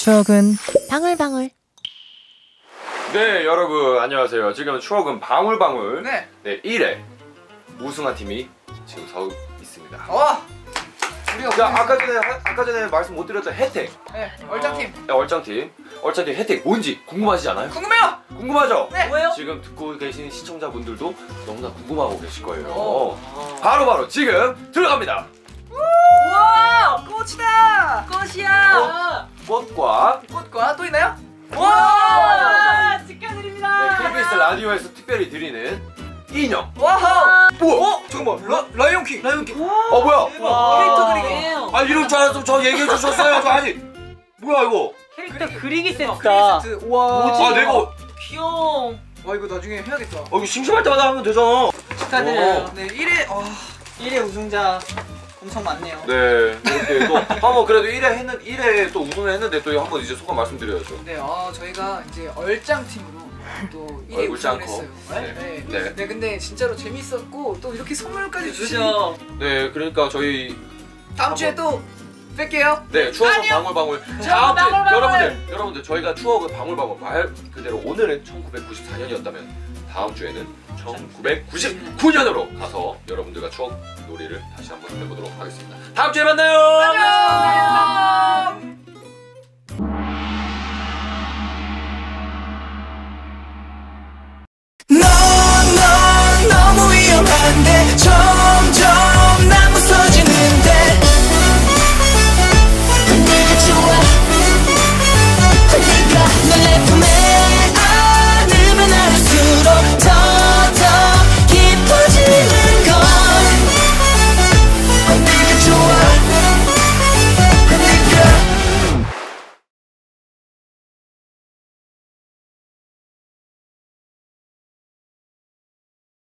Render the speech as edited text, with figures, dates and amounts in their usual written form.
추억은 방울방울. 네, 여러분 안녕하세요. 지금 추억은 방울방울 네. 1회 우승한 팀이 지금 서 있습니다. 우리가 자, 아까 전에 말씀 못 드렸던 혜택. 네, 얼짱팀. 네, 얼짱팀 혜택 뭔지 궁금하시지 않아요? 궁금해요. 궁금하죠? 네. 뭐예요? 지금 듣고 계신 시청자분들도 너무나 궁금하고 계실 거예요. 바로 지금 들어갑니다. 우와, 꽃이다. 꽃이야. 꽃과 또 있나요? 와, 축하드립니다. 네, KBS 라디오에서 특별히 드리는 인형. 와우. 우와! 잠깐만, 라이온킹. 뭐야? 캐릭터 그리기. 아, 이럴 줄 알았으면 저 얘기해 주셨어요. 아니, 뭐야 이거? 캐릭터 그리기 세트. 크리스트. 와. 뭐지? 아, 내가 귀여워. 와, 이거 나중에 해야겠다. 이거 심심할 때마다 하면 되잖아. 축하드려요. 네, 1회 1회 우승자 엄청 많네요. 네, 이렇게 또 한번 그래도 1회 또 우승을 했는데 또 한번 이제 소감 말씀드려야죠. 네, 저희가 이제 얼짱팀으로 또 1회 얼굴 우승을 짱커. 했어요. 네. 네. 네, 근데 진짜로 재밌었고 또 이렇게 선물까지 주시니 그죠? 네, 그러니까 저희 다음 주에 또 뵐게요. 네, 추억은 안녕. 방울방울. 추억은 방울방울. 여러분들 저희가 추억은 방울방울 말 그대로 오늘은 1994년이었다면 다음 주에는 1999년으로 가서 여러분들과 추억 놀이를 다시 한번 해보도록 하겠습니다. 다음 주에 만나요. 안녕.